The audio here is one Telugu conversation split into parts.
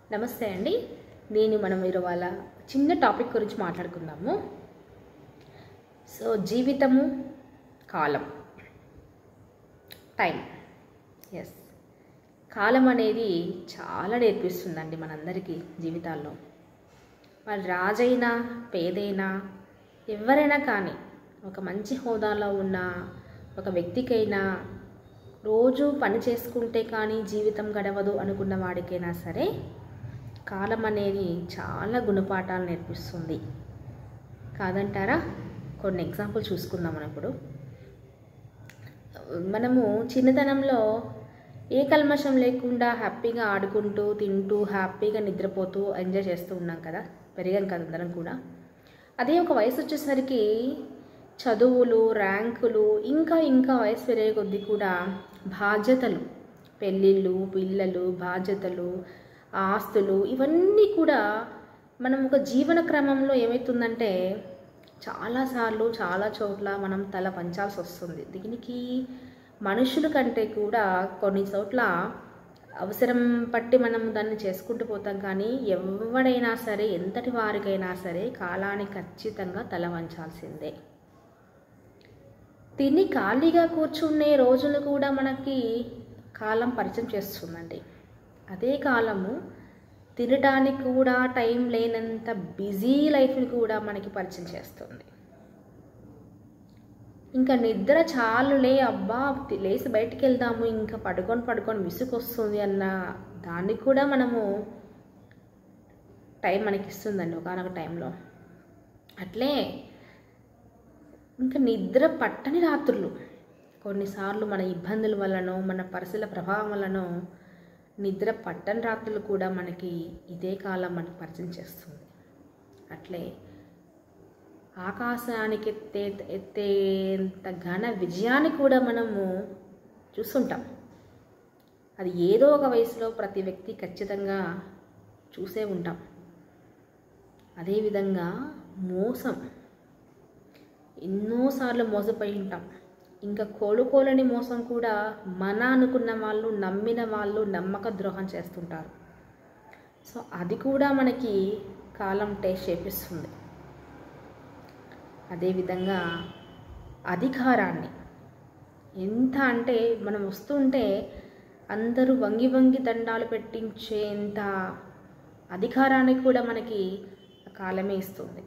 నమస్తే అండి. మనం ఇవాళ చిన్న టాపిక్ గురించి మాట్లాడుకుందాము. జీవితము, కాలం, టైం. ఎస్, కాలం అనేది చాలా నేర్పిస్తుందండి మనందరికీ జీవితాల్లో. మరి రాజైనా పేదైనా ఎవరైనా కానీ, ఒక మంచి హోదాలో ఉన్న ఒక వ్యక్తికైనా, రోజు పని చేసుకుంటే కానీ జీవితం గడవదు అనుకున్న వాడికైనా సరే కాలం అనేది చాలా గుణపాఠాలు నేర్పిస్తుంది కాదంటారా? కొన్ని ఎగ్జాంపుల్ చూసుకుందాం. ఇప్పుడు మనము చిన్నతనంలో ఏ కల్మషం లేకుండా హ్యాపీగా ఆడుకుంటూ తింటూ హ్యాపీగా నిద్రపోతూ ఎంజాయ్ చేస్తూ ఉన్నాం కదా, పెరిగాం కదా అందరం కూడా. అదే ఒక వయసు వచ్చేసరికి చదువులు, ర్యాంకులు, ఇంకా ఇంకా వయసు పెరిగే కొద్దీ కూడా బాధ్యతలు, పెళ్ళిళ్ళు, పిల్లలు, బాధ్యతలు, ఆస్తులు, ఇవన్నీ కూడా మనం ఒక జీవన క్రమంలో ఏమవుతుందంటే చాలాసార్లు చాలా చోట్ల మనం తల పంచాల్సి వస్తుంది. దీనికి మనుషుల కంటే కూడా కొన్ని చోట్ల అవసరం పట్టి మనం దాన్ని చేసుకుంటూ పోతాం. కానీ ఎవడైనా సరే, ఎంతటి వారికైనా సరే కాలానికి ఖచ్చితంగా తల వంచాల్సిందే. తిని ఖాళీగా కూర్చునే రోజులు కూడా మనకి కాలం పరిచయం చేస్తుందండి. అదే కాలము తినడానికి కూడా టైం లేనంత బిజీ లైఫ్ని కూడా మనకి పరిచయం చేస్తుంది. ఇంకా నిద్ర చాలులే, అబ్బా లేచి బయటికి వెళ్దాము, ఇంకా పడుకొని విసుగొస్తుంది అన్న దానికి కూడా మనము టైం మనకి ఇస్తుందండి ఒకనొక టైంలో. అట్లే ఇంకా నిద్ర పట్టని రాత్రులు, కొన్నిసార్లు మన ఇబ్బందుల వలనో మన పరిస్థితుల ప్రభావం వలనో నిద్ర పట్టని రాత్రులు కూడా మనకి ఇదే కాలం మనకి పరిచయం చేస్తుంది. అట్లే ఆకాశానికి ఎత్తేంత ఘన విజయాన్ని కూడా మనము చూస్తుంటాం. అది ఏదో ఒక వయసులో ప్రతి వ్యక్తి ఖచ్చితంగా చూసే ఉంటాం. అదేవిధంగా మోసం, ఎన్నోసార్లు మోసపోయి ఉంటాం. ఇంకా కోలుకోలేని మోసం కూడా మన అనుకున్న వాళ్ళు, నమ్మిన వాళ్ళు నమ్మక ద్రోహం చేస్తుంటారు. సో అది కూడా మనకి కాలం టేస్ట్ చేపిస్తుంది. అదేవిధంగా అధికారాన్ని, ఎంత అంటే మనం వస్తుంటే అందరూ వంగి వంగి దండాలు పెట్టించేంత అధికారాన్ని కూడా మనకి కాలమే ఇస్తుంది.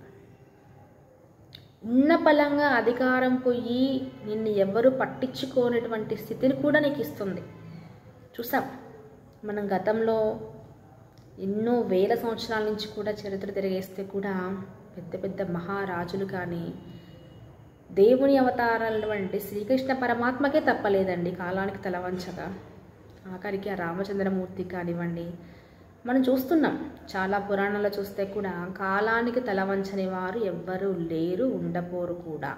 ఉన్న పలంగా అధికారం పోయి నిన్ను ఎవరు పట్టించుకోనటువంటి స్థితిని కూడా నీకు ఇస్తుంది. చూసాం మనం గతంలో ఎన్నో వేల సంవత్సరాల నుంచి కూడా చరిత్ర తిరిగేస్తే కూడా పెద్ద పెద్ద మహారాజులు కానీ, దేవుని అవతారాలటువంటి శ్రీకృష్ణ పరమాత్మకే తప్పలేదండి కాలానికి తలవంచగా. ఆఖరికి ఆ రామచంద్రమూర్తి కానివ్వండి, మనం చూస్తున్నాం చాలా పురాణాల్లో చూస్తే కూడా కాలానికి తలవంచని వారు ఎవ్వరూ లేరు, ఉండపోరు కూడా.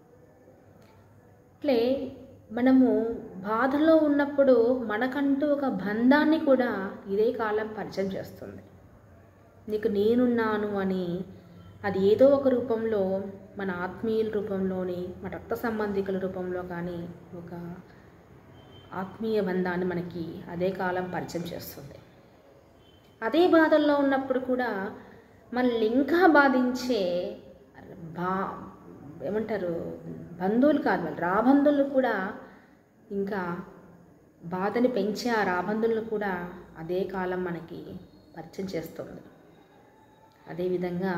అట్లే మనము బాధలో ఉన్నప్పుడు మనకంటూ ఒక బంధాన్ని కూడా ఇదే కాలం పరిచయం చేస్తుంది. నీకు నేనున్నాను అని. అది ఏదో ఒక రూపంలో, మన ఆత్మీయుల రూపంలోని, మన రక్త సంబంధికుల రూపంలో కానీ ఒక ఆత్మీయ బంధాన్ని మనకి అదే కాలం పరిచయం చేస్తుంది. అదే బాధల్లో ఉన్నప్పుడు కూడా మనల్ని ఇంకా బాధించే ఏమంటారు బంధువులు కాదు, వాళ్ళు రాబంధువులు కూడా, ఇంకా బాధని పెంచే ఆ రాబంధువులను కూడా అదే కాలం మనకి పరిచయం చేస్తుంది. అదేవిధంగా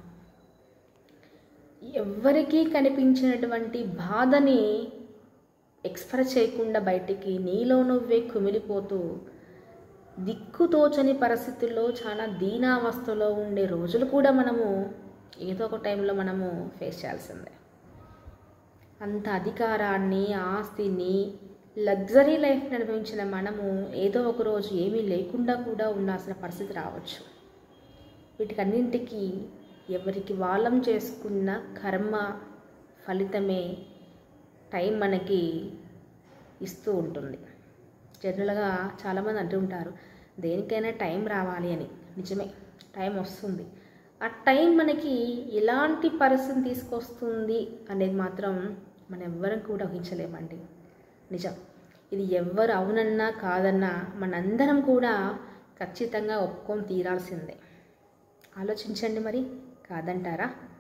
ఎవ్వరికీ కనిపించినటువంటి బాధని ఎక్స్ప్రెస్ చేయకుండా బయటికి నీలో నువ్వే కుమిలిపోతూ దిక్కుతోచని పరిస్థితుల్లో చాలా దీనావస్థలో ఉండే రోజులు కూడా మనము ఏదో ఒక టైంలో మనము ఫేస్ చేయాల్సిందే. అంత అధికారాన్ని, ఆస్తిని, లగ్జరీ లైఫ్ని అనుభవించిన మనము ఏదో ఒక రోజు ఏమీ లేకుండా కూడా ఉండాల్సిన పరిస్థితి రావచ్చు. వీటికన్నింటికి ఎవరికి వాళ్ళం చేసుకున్న కర్మ ఫలితమే టైం మనకి ఇస్తూ ఉంటుంది. జనరల్గా చాలామంది అంటూ ఉంటారు దేనికైనా టైం రావాలి అని. నిజమే, టైం వస్తుంది. ఆ టైం మనకి ఎలాంటి పరిస్థితిని తీసుకొస్తుంది అనేది మాత్రం మనం ఎవ్వరం కూడా ఊహించలేమండి. నిజం. ఇది ఎవ్వరు అవునన్నా కాదన్నా మనందరం కూడా ఖచ్చితంగా ఒప్పుకొని తీరాల్సిందే. ఆలోచించండి మరి, కాదంటారా?